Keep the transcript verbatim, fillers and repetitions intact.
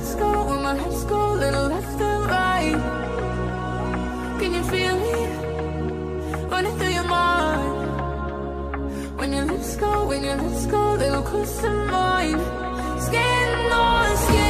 head's go, when my hips go, little left and right. Can you feel it running through your mind? When your lips go, when your lips go, little close to mine. Skin on skin.